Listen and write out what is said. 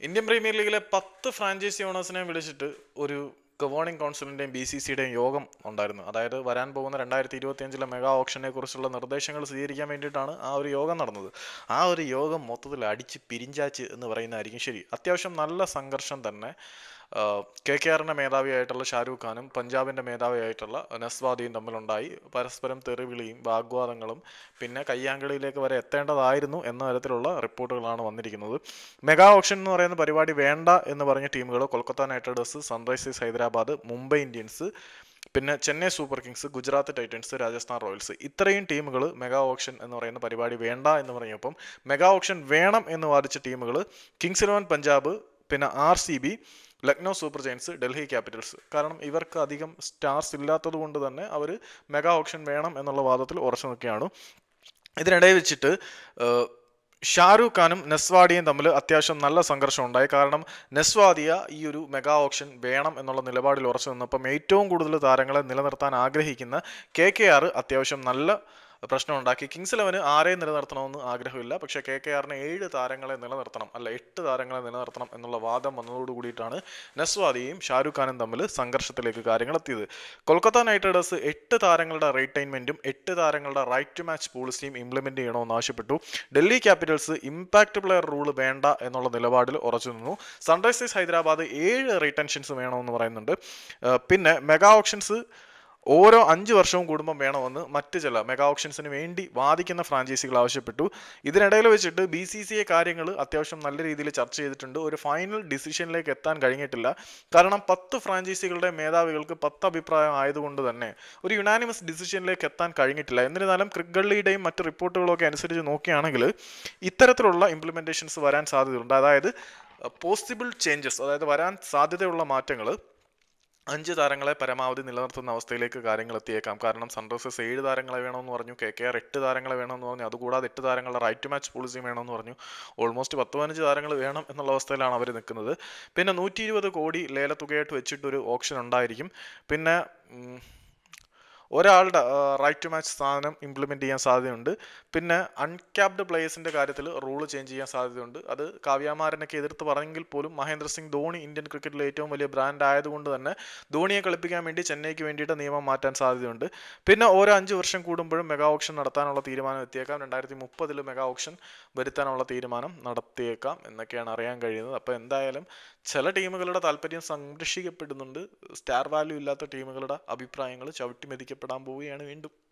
Indian premier ലീഗിലെ 10 franchise ഓണേഴ്സിനെ വിളിച്ചിട്ട് ഒരു ഗവേണിംഗ് കൗൺസിലിന്റെയും BCCയുടെയും യോഗം ഉണ്ടായിരുന്നു. അതായത് വരാൻ പോകുന്ന 2025 മെഗാ ഓപ്ഷനെ കുറിച്ചുള്ള നിർദ്ദേശങ്ങൾ സ്വീകരിക്കാൻ വേണ്ടിയിട്ടാണ് ആ ഒരു യോഗം നടന്നത്. ആ ഒരു യോഗം മൊത്തത്തിൽ അടിച്ച് പിരിഞ്ചാച്ച് എന്ന് പറയുന്നതായിരിക്കും ശരി. അത്യാവശ്യം നല്ല സംഘർഷം തന്നെ KKRന്റെ മേധാവിയായിട്ടുള്ള ഷാരൂഖ് ഖാനും പഞ്ചാബിന്റെ മേധാവിയായിട്ടുള്ള നസ്വാദിയും തമ്മിലുണ്ടായി. പരസ്പരം തെറിവിളിയും വാഗ്വാദങ്ങളും പിന്നെ കയ്യാങ്കളിയിലേക്ക് വരെ എത്തേണ്ടതായിരുന്നു എന്ന തരത്തിലുള്ള റിപ്പോർട്ടുകളാണ് വന്നിരിക്കുന്നത്. മെഗാ ഓപ്ഷൻ എന്ന് പറയുന്ന പരിപാടി വേണ്ട എന്ന് പറഞ്ഞ ടീമുകൾ Kolkata knight riders, sunrisers Hyderabad, Mumbai Indians, പിന്നെ Chennai super kings, Gujarat titans, Rajasthan royals, ഇത്രയും ടീമുകൾ മെഗാ ഓപ്ഷൻ എന്ന് പറയുന്ന പരിപാടി വേണ്ട എന്ന് പറഞ്ഞപ്പം മെഗാ ഓപ്ഷൻ വേണം എന്ന് വാദിച്ച ടീമുകൾ കിങ്സ് 11 പഞ്ചാബ്, പിന്നെ RCB, Lucknow super giants, Delhi capitals. കാരണം ഇവർക്ക് അധികം സ്റ്റാർസ് ഇല്ലാത്തത് കൊണ്ട് തന്നെ അവർ മെഗാ ഓപ്ഷൻ വേണം എന്നുള്ള വാദത്തിൽ ഉറച്ചു നിൽക്കുകയാണ്. ഇതിനിടയിൽ വെച്ചിട്ട് ഷാരൂഖ് ഖാനും നെസ്വാഡിയും തമ്മിൽ അത്യാവശ്യം നല്ല സംഘർഷം ഉണ്ടായി. കാരണം നെസ്വാദിയ ഈ ഒരു മെഗാ ഓപ്ഷൻ വേണം എന്നുള്ള നിലപാടിൽ ഉറച്ചു നിന്നപ്പം ഏറ്റവും കൂടുതൽ താരങ്ങളെ നിലനിർത്താൻ ആഗ്രഹിക്കുന്ന KKR അത്യാവശ്യം നല്ല പ്രശ്നം ഉണ്ടാക്കി. കിങ്സ് 11 ആരെയും നിലനിർത്തണമെന്ന് ആഗ്രഹമില്ല, പക്ഷേ KKRന് 7 താരങ്ങളെ നിലനിർത്തണം, അല്ല 8 താരങ്ങളെ നിലനിർത്തണം എന്നുള്ള വാദം വന്നതോടു കൂടിയിട്ടാണ് നെസ്വാദിയും ഷാരൂഖ് ഖാനും തമ്മിൽ സംഘർഷത്തിലേക്ക് കാര്യങ്ങൾ എത്തിയത്. കൊൽക്കത്ത നൈറ്റ് റൈഡേഴ്സ് 8 താരങ്ങളുടെ റീറ്റൈൻമെന്റും 8 താരങ്ങളുടെ റൈറ്റ് ടു മാച്ച് പോളിസിയും ഇംപ്ലിമെന്റ് ചെയ്യണമെന്ന് ആവശ്യപ്പെട്ടു. Delhi capitals impact player rule വേണ്ട എന്നുള്ള നിലപാടിൽ ഉറച്ചു നിന്നു. സൺറൈസേഴ്സ് ഹൈദരാബാദ് 7 റീറ്റൻഷൻസ് വേണമെന്ന് പറയുന്നുണ്ട്. പിന്നെ മെഗാ ഓപ്ഷൻസ് ഓരോ 5 വർഷവും കൂടുമ്പം വേണമെന്ന് മറ്റ് ചില മെഗാ ഓപ്ഷൻസിന് വേണ്ടി വാദിക്കുന്ന ഫ്രാഞ്ചൈസികൾ ആവശ്യപ്പെട്ടു. ഇതിനിടയിൽ വെച്ചിട്ട് BCCA കാര്യങ്ങൾ അത്യാവശ്യം നല്ല രീതിയിൽ ചർച്ച ചെയ്തിട്ടുണ്ട്. ഒരു ഫൈനൽ ഡിസിഷനിലേക്ക് എത്താൻ കഴിഞ്ഞിട്ടില്ല. കാരണം 10 ഫ്രാഞ്ചൈസികളുടെ മേധാവികൾക്ക് 10 അഭിപ്രായം ആയതുകൊണ്ട് തന്നെ ഒരു യുനാനിമസ് ഡിസിഷനിലേക്ക് എത്താൻ കഴിഞ്ഞിട്ടില്ല. എന്നിരുന്നാലും ക്രിക്കലിയുടെയും മറ്റ് റിപ്പോർട്ടുകളൊക്കെ അനുസരിച്ച് നോക്കുകയാണെങ്കിൽ ഇത്തരത്തിലുള്ള ഇംപ്ലിമെന്റേഷൻസ് വരാൻ സാധ്യതയുണ്ട്. അതായത് പോസിബിൾ ചേഞ്ചസ്, അതായത് വരാൻ സാധ്യതയുള്ള മാറ്റങ്ങൾ 5 താരങ്ങളെ പരമാവധി നിലനിർത്തുന്ന അവസ്ഥയിലേക്ക് കാര്യങ്ങൾ എത്തിയേക്കാം. കാരണം സൺറൈസേഴ്സ് 7 താരങ്ങളെ വേണമെന്ന് പറഞ്ഞു, KKR 8 താരങ്ങളെ വേണമെന്ന് പറഞ്ഞു, അതുകൂടാതെ 8 താരങ്ങളുടെ റൈറ്റ് ടു മാച്ച് പോളിസിയും വേണമെന്ന് പറഞ്ഞു. ഓൾമോസ്റ്റ് 10-15 താരങ്ങൾ വേണം എന്നുള്ള അവസ്ഥയിലാണ് അവർ നിൽക്കുന്നത്. പിന്നെ 120 കോടി ലേലത്തുകയായിട്ട് വെച്ചിട്ടൊരു ഓപ്ഷൻ ഉണ്ടായിരിക്കും. പിന്നെ ഒരാളുടെ റൈറ്റ് ടു മാച്ച് സാധനം ഇംപ്ലിമെൻറ്റ് ചെയ്യാൻ സാധ്യതയുണ്ട്. പിന്നെ അൺക്യാപ്ഡ് പ്ലേയേഴ്സിൻ്റെ കാര്യത്തിൽ റൂള് ചേഞ്ച് ചെയ്യാൻ സാധ്യതയുണ്ട്. അത് കാവ്യാമാരനൊക്കെ എതിർത്ത് പറഞ്ഞെങ്കിൽ പോലും മഹേന്ദ്ര സിംഗ് ധോണി ഇന്ത്യൻ ക്രിക്കറ്റിലെ ഏറ്റവും വലിയ ബ്രാൻഡ് ആയതുകൊണ്ട് തന്നെ ധോണിയെ കളിപ്പിക്കാൻ വേണ്ടി ചെന്നൈക്ക് വേണ്ടിയിട്ട് നിയമം മാറ്റാൻ സാധ്യതയുണ്ട്. പിന്നെ ഓരോ 5 വർഷം കൂടുമ്പോഴും മെഗാ ഓപ്ഷൻ നടത്താനുള്ള തീരുമാനം എത്തിയേക്കാം. 2030 മെഗാ ഓപ്ഷൻ വരുത്താനുള്ള തീരുമാനം നടത്തിയേക്കാം എന്നൊക്കെയാണ് അറിയാൻ കഴിയുന്നത്. അപ്പോൾ എന്തായാലും ചില ടീമുകളുടെ താല്പര്യം സംരക്ഷിക്കപ്പെടുന്നുണ്ട്. സ്റ്റാർ വാല്യൂ ഇല്ലാത്ത ടീമുകളുടെ അഭിപ്രായങ്ങൾ ചവിട്ടിമെതിക്കപ്പെടാൻ പോവുകയാണ് വീണ്ടും.